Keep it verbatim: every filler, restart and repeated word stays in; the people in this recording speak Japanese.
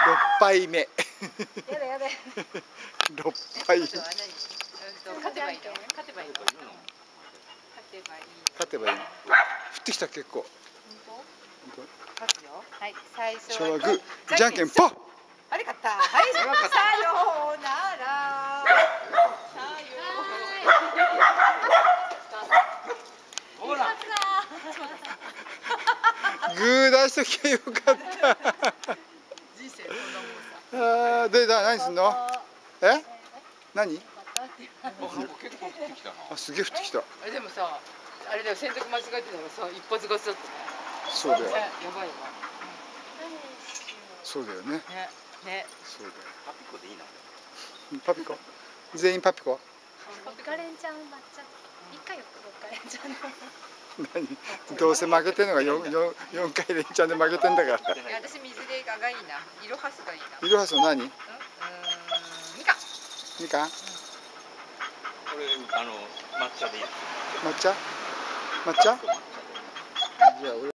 ろっぱいめ。 やだやだ。 ろっぱい。 勝てばいいの。勝てばいいの。勝てばいい。 勝てばいい。降ってきた結構。 本当？勝つよ。はい。最初はグー、じゃんけんぽん。 あれ勝った。はい。さようなら。さよう。ほら。 グー出しときゃよかった。 人生こんなもんさ。 ああ、で、だ、何すんの？え？何？ 結構降ってきたな。 あ、すげえ降ってきた。 あれでもさ、あれだよ、洗濯間違えてたらさ、一発ガスだった。 そうだよ。 やばいやばい。 そうだよね。 ね、ね。 そうだよ。 パピコでいいな。 パピコ。全員パピコ。 カレンちゃん抹茶。一回よカレンちゃんの。 何？どうせ負けてんのが四四四回連チャンで負けてんだから。 私水でがいいな。イロハスがいいな。 イロハスの何？ うん、みかん。 みかん？ これあの抹茶でいい。 抹茶？抹茶？じゃあ俺